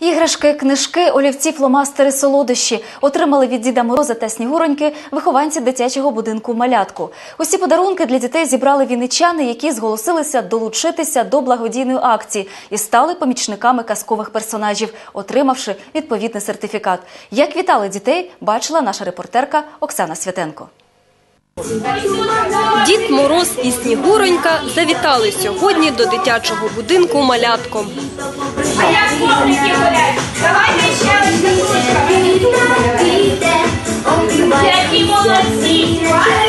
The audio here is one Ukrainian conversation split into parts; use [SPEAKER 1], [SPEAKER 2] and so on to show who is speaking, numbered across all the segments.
[SPEAKER 1] Іграшки, книжки, олівці, фломастери, солодощі отримали від Діда Мороза та Снігуроньки вихованці дитячого будинку «Малятко». Усі подарунки для дітей зібрали вінничани, які зголосилися долучитися до благодійної акції і стали помічниками казкових персонажів, отримавши відповідний сертифікат. Як вітали дітей, бачила наша репортерка Оксана Святенко.
[SPEAKER 2] Дід Мороз і Снігуронька завітали сьогодні до дитячого будинку «Малятко».
[SPEAKER 3] А як хлопчики гуляють? Давайте ще одну. Які молодці!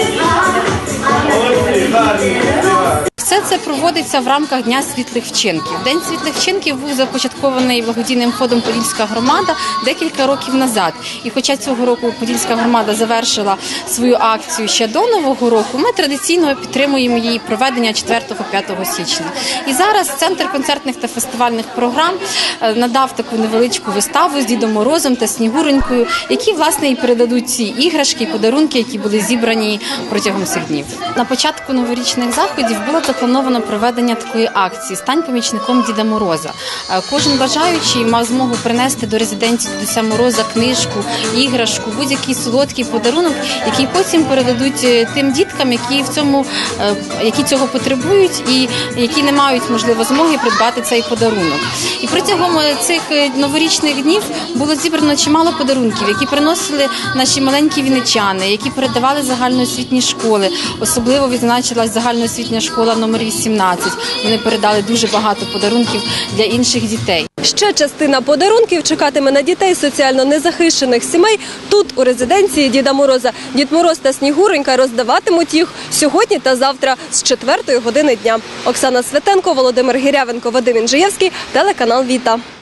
[SPEAKER 4] Все це проводиться в рамках Дня світлих вчинків. День світлих вчинків був започаткований благодійним фондом «Подільська громада» декілька років назад. І хоча цього року Подільська громада завершила свою акцію ще до Нового року, ми традиційно підтримуємо її проведення 4-5 січня. І зараз Центр концертних та фестивальних програм надав таку невеличку виставу з Дідом Морозом та Снігуронькою, які, власне, і передадуть ці іграшки і подарунки, які були зібрані протягом цих днів. На початку новорічних заходів було заплановано проведення такої акції «Стань помічником Діда Мороза». Кожен бажаючий мав змогу принести до резиденції Дідуся Мороза книжку, іграшку, будь-який солодкий подарунок, який потім передадуть тим діткам, які цього потребують і які не мають, можливо, змоги придбати цей подарунок. І протягом цих новорічних днів було зібрано чимало подарунків, які приносили наші маленькі вінничани, які передавали загальноосвітні школи. Особливо відзначилась загальноосвітня школа номер 18. Вони передали дуже багато подарунків для інших дітей.
[SPEAKER 2] Ще частина подарунків чекатиме на дітей соціально незахищених сімей тут, у резиденції Діда Мороза. Дід Мороз та Снігуронька роздаватимуть їх сьогодні та завтра з 4 години дня. Оксана Святенко, Володимир Гірявенко, Вадим Інжиєвський, телеканал «Віта».